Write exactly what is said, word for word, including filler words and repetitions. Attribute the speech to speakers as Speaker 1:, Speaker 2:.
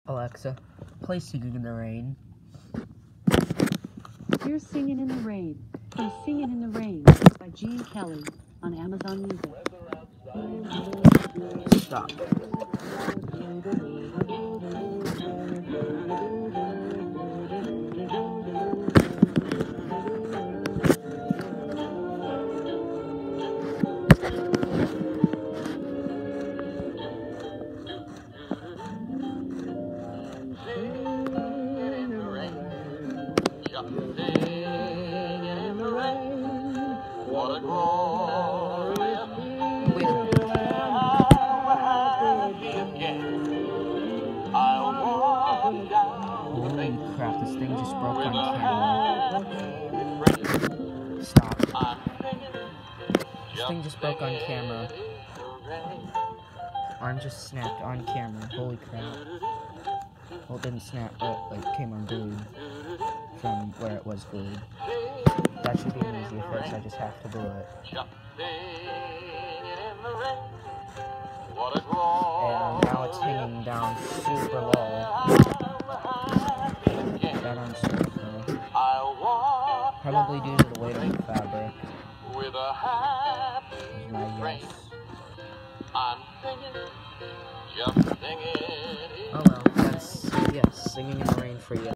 Speaker 1: Alexa, play Singing in the Rain.
Speaker 2: Here's Singing in the Rain from Singing in the Rain by Gene Kelly on Amazon Music.
Speaker 1: Stop.
Speaker 3: What a glorious
Speaker 1: Wait a minute. Holy crap, this thing just broke on camera. Stop. This thing just broke on camera. Arm just snapped on camera. Holy crap. Well, it didn't snap, but like came unglued from where it was glued. That should be an easy fix, I just have to do it. And now it's hanging down super low. That on super low. Probably due to the weight of the fabric. Is my guess. Oh well, that's, yes, Singing in the Rain for you.